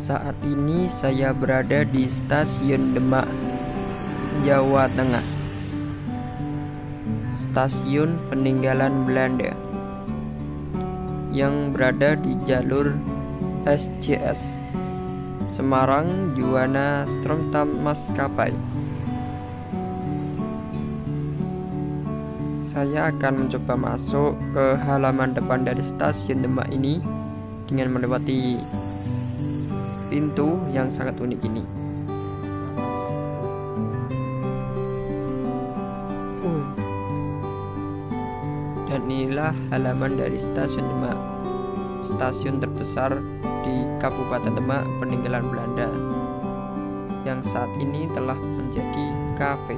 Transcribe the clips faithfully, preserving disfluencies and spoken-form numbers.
Saat ini saya berada di Stasiun Demak, Jawa Tengah. Stasiun peninggalan Belanda yang berada di jalur S C S Semarang Juwana Stromtam Maskapai. Saya akan mencoba masuk ke halaman depan dari Stasiun Demak ini dengan melewati pintu yang sangat unik ini. Uh. Dan inilah halaman dari Stasiun Demak, stasiun terbesar di Kabupaten Demak peninggalan Belanda, yang saat ini telah menjadi kafe.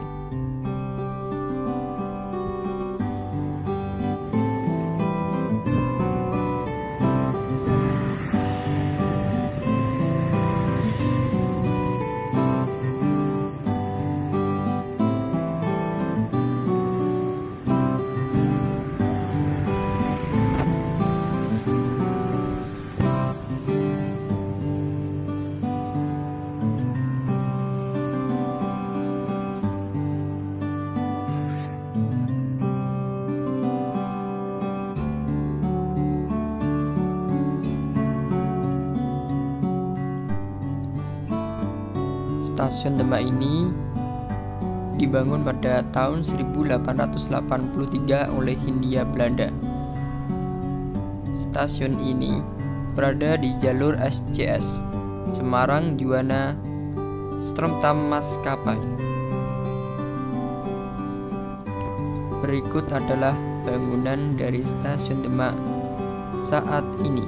Stasiun Demak ini dibangun pada tahun seribu delapan ratus delapan puluh tiga oleh Hindia Belanda. Stasiun ini berada di jalur S C S Semarang Juwana Stromtam Maskapai. Berikut adalah bangunan dari Stasiun Demak saat ini.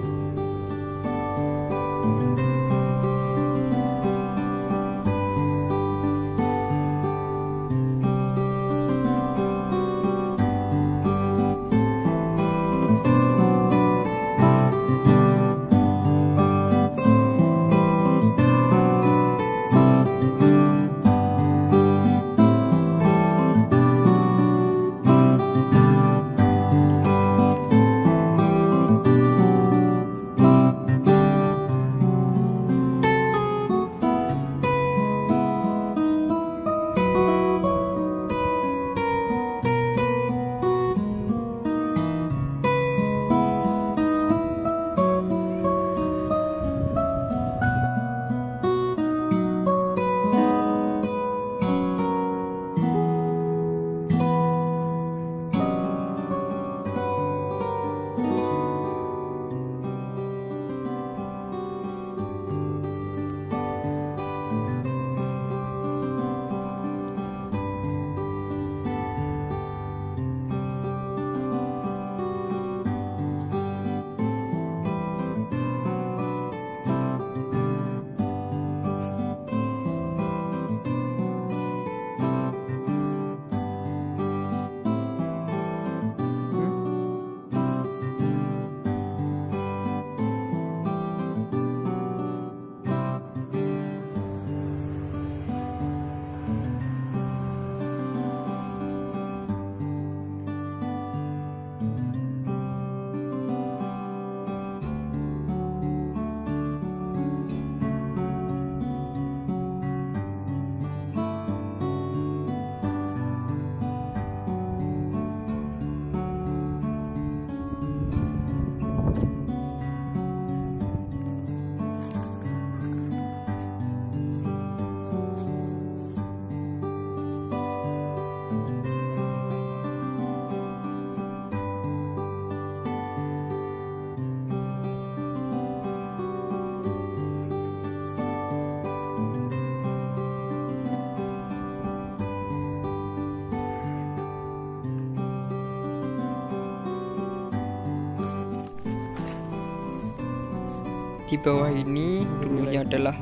Di bawah ini dulunya adalah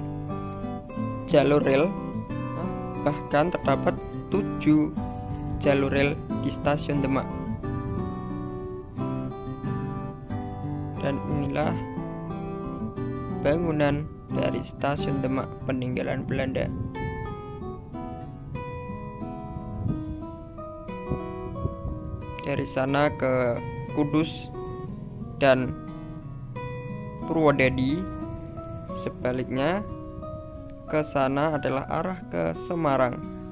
jalur rel, bahkan terdapat tujuh jalur rel di Stasiun Demak. Dan inilah bangunan dari Stasiun Demak peninggalan Belanda. Dari sana ke Kudus dan Purwodadi Sebaliknya, ke sana adalah arah ke Semarang.